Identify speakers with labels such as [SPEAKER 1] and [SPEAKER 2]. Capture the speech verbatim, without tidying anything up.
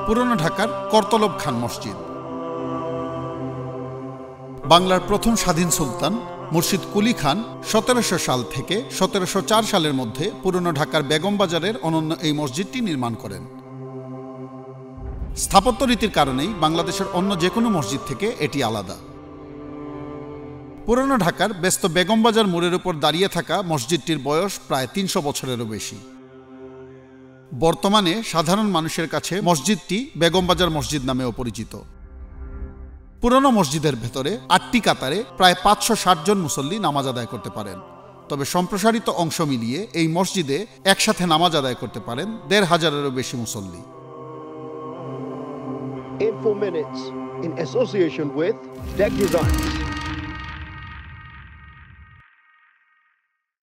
[SPEAKER 1] পুরনো ঢাকার করতলব খান মসজিদ। বাংলার প্রথম স্বাধীন সুলতান মুর্শিদ কুলি খান সতেরোশো সাল থেকে সতেরোশো চার সালের মধ্যে পুরনো ঢাকার বেগম বাজারের অনন্য এই মসজিদটি নির্মাণ করেন। স্থাপত্য রীতির কারণেই বাংলাদেশের অন্য যে কোনো মসজিদ থেকে এটি আলাদা। পুরনো ঢাকার ব্যস্ত বেগম বাজার মোড়ের উপর দাঁড়িয়ে থাকা মসজিদটির বয়স প্রায় তিনশো বছরেরও বেশি। বর্তমানে সাধারণ মানুষের কাছে মসজিদটি বেগম বাজার মসজিদ নামেও পরিচিত। পুরনো মসজিদের ভেতরে আটটি কাতারে প্রায় পাঁচশো ষাট জন মুসল্লি নামাজ আদায় করতে পারেন। তবে সম্প্রসারিত অংশ মিলিয়ে এই মসজিদে একসাথে নামাজ আদায় করতে পারেন দেড় হাজারেরও বেশি মুসল্লি।
[SPEAKER 2] Info Minutes in association with Tech Design.